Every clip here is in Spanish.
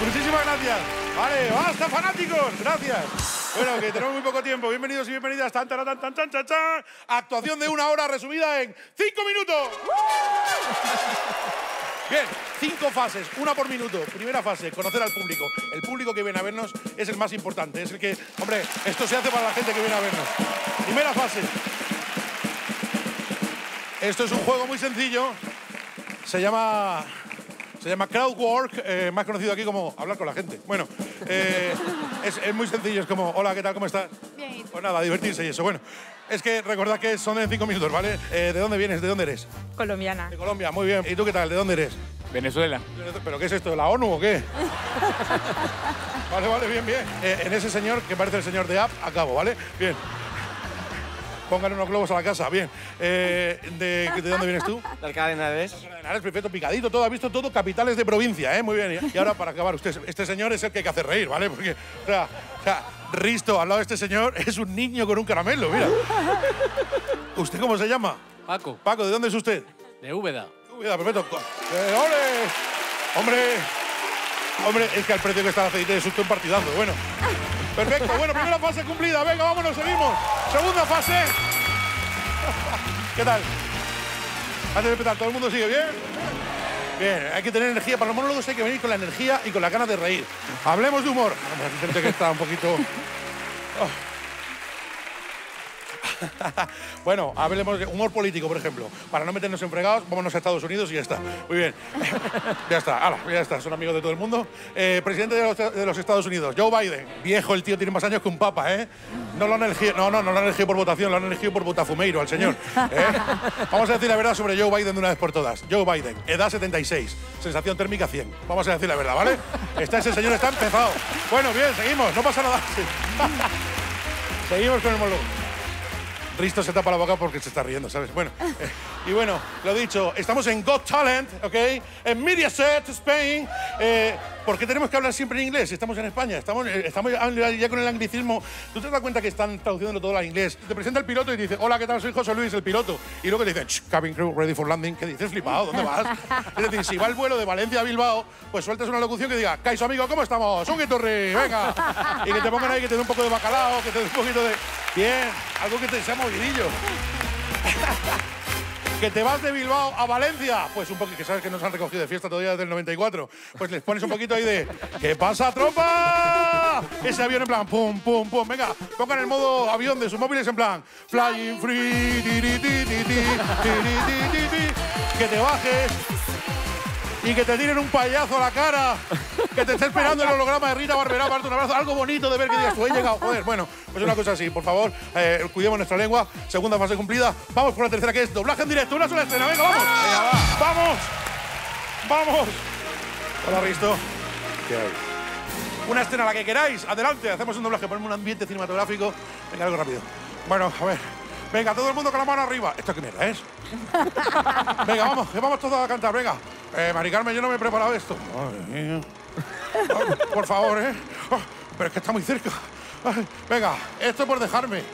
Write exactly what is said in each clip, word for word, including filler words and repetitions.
Muchísimas gracias. Vale, basta, fanáticos. Gracias. Bueno, que tenemos muy poco tiempo. Bienvenidos y bienvenidas. Tan, tan, tan, tan, tan, tan, tan. Actuación de una hora resumida en cinco minutos. Bien, cinco fases, una por minuto. Primera fase, conocer al público. El público que viene a vernos es el más importante. Es el que, hombre, esto se hace para la gente que viene a vernos. Primera fase. Esto es un juego muy sencillo. Se llama... Se llama Crowdwork, eh, más conocido aquí como hablar con la gente. Bueno, eh, es, es muy sencillo, es como, hola, ¿qué tal? ¿Cómo estás? Bien. Pues nada, divertirse y eso. Bueno, es que recordad que son en cinco minutos, ¿vale? Eh, ¿De dónde vienes? ¿De dónde eres? Colombiana. De Colombia, muy bien. ¿Y tú qué tal? ¿De dónde eres? Venezuela. ¿Pero qué es esto? ¿La ONU o qué? Vale, vale, bien, bien. Eh, en ese señor, que parece el señor de App, acabo, ¿vale? Bien. Pónganle unos globos a la casa, bien. Eh, de, ¿De dónde vienes tú? De Alcalá de Henares. Alcalá de Henares, perfecto, picadito, todo, ha visto todo, capitales de provincia, ¿eh? Muy bien. Y ahora, para acabar, usted, este señor es el que hay que hacer reír, ¿vale? Porque, o sea, o sea, Risto, al lado de este señor, es un niño con un caramelo, mira. ¿Usted cómo se llama? Paco. Paco, ¿de dónde es usted? De Úbeda. Úbeda, perfecto. Eh, ¡Ole! Hombre, hombre, es que al precio que está el aceite es usted un partidazo, bueno. Perfecto, bueno, primera fase cumplida, venga, vámonos, seguimos. Segunda fase. ¿Qué tal? Antes de empezar, ¿todo el mundo sigue bien? Bien, hay que tener energía. Para los monólogos hay que venir con la energía y con la ganas de reír. Hablemos de humor. Hay gente que está un poquito... Oh. Bueno, hablemos de humor político, por ejemplo. Para no meternos en fregados, vámonos a Estados Unidos y ya está. Muy bien. Ya está, hala, ya está. Son amigos de todo el mundo. Eh, presidente de los, de los Estados Unidos, Joe Biden. Viejo, el tío tiene más años que un papa, ¿eh? No lo han elegido, no, no, no lo han elegido por votación, lo han elegido por botafumeiro al señor. ¿eh? Vamos a decir la verdad sobre Joe Biden de una vez por todas. Joe Biden, edad setenta y seis, sensación térmica cien. Vamos a decir la verdad, ¿vale? Está ese señor, está empezado. Bueno, bien, seguimos, no pasa nada. Seguimos con el monólogo. Risto se tapa la boca porque se está riendo, ¿sabes? Bueno, eh, y bueno, lo dicho, estamos en Got Talent, ¿ok? En Mediaset, Spain. Eh, ¿Por qué tenemos que hablar siempre en inglés? Estamos en España, estamos, eh, estamos ya con el anglicismo. ¿Tú te das cuenta que están traduciendo todo al inglés? Te presenta el piloto y dice, hola, ¿qué tal? Soy José Luis, el piloto. Y luego te dicen, cabin crew, ready for landing. ¿Qué dices, flipado? ¿Dónde vas? Es decir, si va el vuelo de Valencia a Bilbao, pues sueltas una locución que diga, Kaiso, amigo, ¿cómo estamos? ¡Un guitorri! ¡Venga! Y que te pongan ahí, que te dé un poco de bacalao, que te dé un poquito de... Bien, algo que te sea movidillo. ¿Que te vas de Bilbao a Valencia? Pues un poquito, que sabes que nos han recogido de fiesta todavía desde el noventa y cuatro. Pues les pones un poquito ahí de ¿qué pasa, tropa? Ese avión en plan pum, pum, pum. Venga, pongan el modo avión de sus móviles en plan flying free, ti, ti, ti, ti, ti, ti, ti, ti, ti. Que te bajes y que te tiren un payaso a la cara, que te esté esperando el holograma de Rita Barberá para darte un abrazo, algo bonito de ver que digas, tú he llegado, joder. Bueno, pues una cosa así, por favor, eh, cuidemos nuestra lengua. Segunda fase cumplida. Vamos por la tercera, que es doblaje en directo, una sola escena. Venga, vamos. Venga, va. Vamos. Vamos. Hola, Risto. ¿Qué hay? Una escena, la que queráis. Adelante, hacemos un doblaje, ponemos un ambiente cinematográfico. Venga, algo rápido. Bueno, a ver. Venga, todo el mundo con la mano arriba. ¿Esto qué mierda es? Venga, vamos, que vamos todos a cantar, venga. Eh, Mari Carmen, yo no me he preparado esto. Madre mía. Oh, por favor, ¿eh? Oh, pero es que está muy cerca. Ay, venga, esto por dejarme.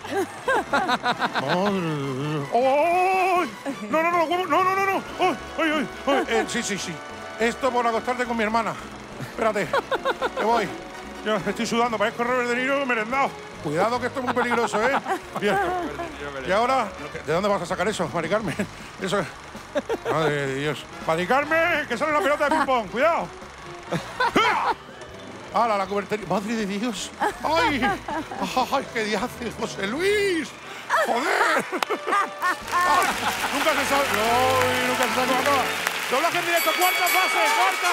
¡Oh! No, no, no, no, no, no, no. ¡Ay, ay, ay! Eh, sí, sí, sí. Esto por acostarte con mi hermana. Espérate, que voy. Yo estoy sudando, parezco Robert De Niro merendado. Cuidado que esto es muy peligroso, ¿eh? Bien. Y ahora, ¿de dónde vas a sacar eso, Mari Carmen? Eso es... Madre de Dios. Mari Carmen, que sale una pelota de ping-pong. Cuidado. ¡Hala, la cobertería! ¡Madre de Dios! ¡Ay! ¡Ay, qué diace, José Luis! ¡Joder! ¡Ay! Nunca se sabe... ¡Ay, nunca se sabe cómo acaba! ¡Doblaje en directo! ¡Cuarta fase! ¡Cuarta!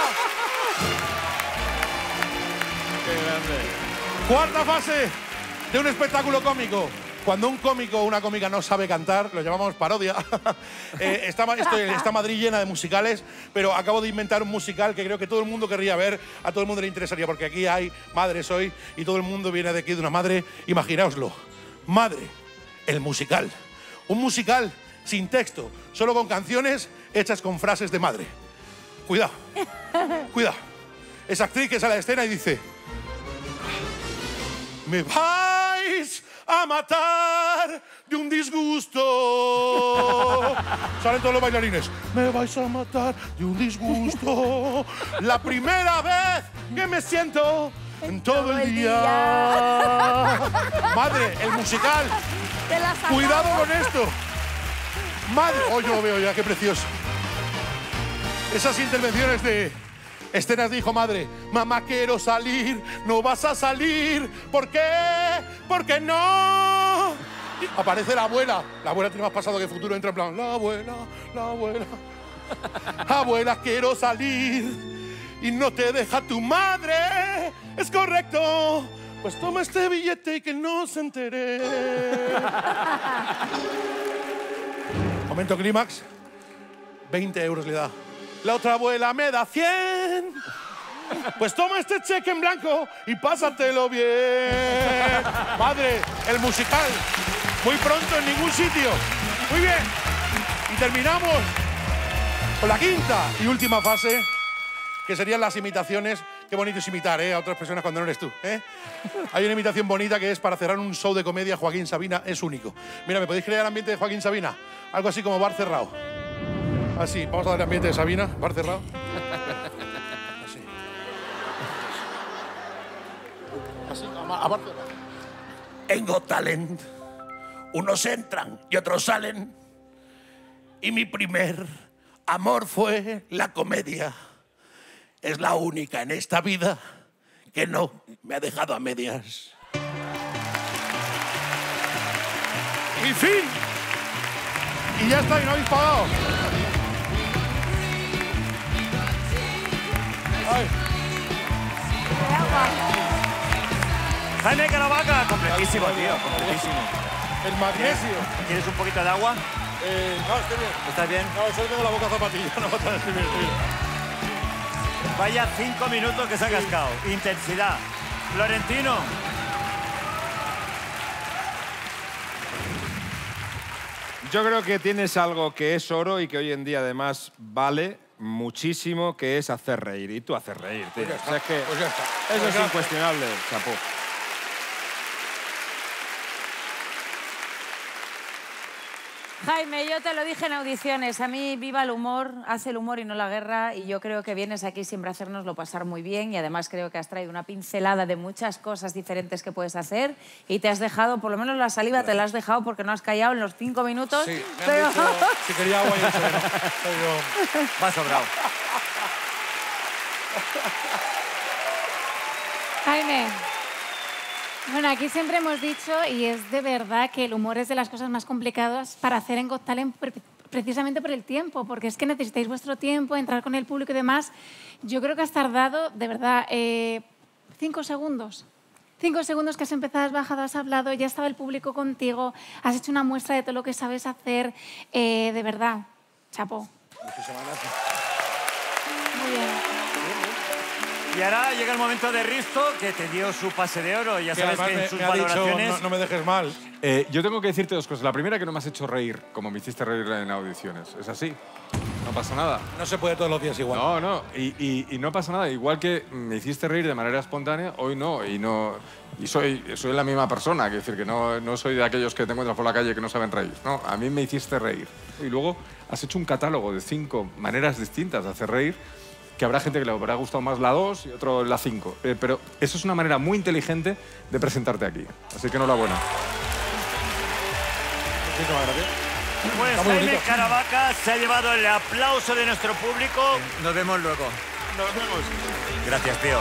¡Qué grande! ¡Cuarta fase de un espectáculo cómico! Cuando un cómico o una cómica no sabe cantar, lo llamamos parodia. eh, está, esto, está Madrid llena de musicales, pero acabo de inventar un musical que creo que todo el mundo querría ver, a todo el mundo le interesaría, porque aquí hay madres hoy y todo el mundo viene de aquí de una madre. Imaginaoslo. Madre, el musical. Un musical sin texto, solo con canciones hechas con frases de madre. Cuidado, cuidado. Esa actriz que sale a la escena y dice... Me vais a matar de un disgusto. Salen todos los bailarines. Me vais a matar de un disgusto. La primera vez que me siento en todo el día. Madre, el musical. Cuidado con esto. Madre. Oh, yo lo veo ya, qué precioso. Esas intervenciones de escenas de hijo madre. Mamá, quiero salir, no vas a salir. ¿Por qué? ¿Por qué no? Aparece la abuela. La abuela tiene más pasado que futuro. Entra en plan, la abuela, la abuela. Abuela, quiero salir y no te deja tu madre. Es correcto. Pues toma este billete y que no se entere. Momento clímax. veinte euros le da. La otra abuela me da cien. Pues toma este cheque en blanco y pásatelo bien. Madre, el musical. Muy pronto en ningún sitio. Muy bien. Y terminamos con la quinta y última fase, que serían las imitaciones. Qué bonito es imitar, ¿eh? A otras personas cuando no eres tú, ¿eh? Hay una imitación bonita que es para cerrar un show de comedia. Joaquín Sabina es único. Mira, ¿me podéis crear el ambiente de Joaquín Sabina? Algo así como bar cerrado. Así, vamos a dar el ambiente de Sabina, bar cerrado. Así. Así, a bar cerrado. En Got Talent, unos entran y otros salen. Y mi primer amor fue la comedia. Es la única en esta vida que no me ha dejado a medias. Y fin. Y ya está, y no habéis pagado. Ay. Jaime Caravaca, completísimo, tío, completísimo. El magnesio. ¿Quieres un poquito de agua? Eh, no, estoy bien. ¿Estás bien? No, solo tengo la boca zapatilla, no va a estar estoy bien, estoy bien. Vaya cinco minutos que se ha cascado. Intensidad. Florentino. Yo creo que tienes algo que es oro y que hoy en día además vale muchísimo, que es hacer reír. Y tú haces reír, tío. Pues ya está, o sea, es que pues ya está. eso Pues es ya incuestionable, chapó. Jaime, yo te lo dije en audiciones, a mí viva el humor, hace el humor y no la guerra, y yo creo que vienes aquí siempre a hacérnoslo pasar muy bien, y además creo que has traído una pincelada de muchas cosas diferentes que puedes hacer, y te has dejado, por lo menos la saliva te la has dejado porque no has callado en los cinco minutos. Sí, me han pero... dicho si quería agua y he dicho que no. Pero... Va sobrado. Jaime, bueno, aquí siempre hemos dicho, y es de verdad, que el humor es de las cosas más complicadas para hacer en Got Talent precisamente por el tiempo, porque es que necesitáis vuestro tiempo, entrar con el público y demás. Yo creo que has tardado, de verdad, eh, cinco segundos. Cinco segundos que has empezado, has bajado, has hablado, ya estaba el público contigo, has hecho una muestra de todo lo que sabes hacer. Eh, de verdad, chapó. Muchísimas gracias. Muy bien. Y ahora llega el momento de Risto, que te dio su pase de oro. Ya Que sabes además que en me- sus me ha dicho, valoraciones... no, no me dejes mal. Eh, yo tengo que decirte dos cosas. La primera, que no me has hecho reír, como me hiciste reír en audiciones. Es así. No pasa nada. No se puede todos los días igual. No, no. Y, y- y no pasa nada. Igual que me hiciste reír de manera espontánea, hoy no. Y no y soy, soy la misma persona. Quiero decir que no, no soy de aquellos que te encuentras por la calle que no saben reír. No, a mí me hiciste reír. Y luego has hecho un catálogo de cinco maneras distintas de hacer reír, que habrá gente que le habrá gustado más la dos y otro la cinco. Eh, pero eso es una manera muy inteligente de presentarte aquí. Así que enhorabuena. Muchísimas gracias. Pues Está muy Jaime bonito. Caravaca se ha llevado el aplauso de nuestro público. Nos vemos luego. Nos vemos. Gracias, tío.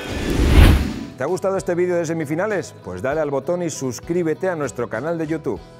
¿Te ha gustado este vídeo de semifinales? Pues dale al botón y suscríbete a nuestro canal de YouTube.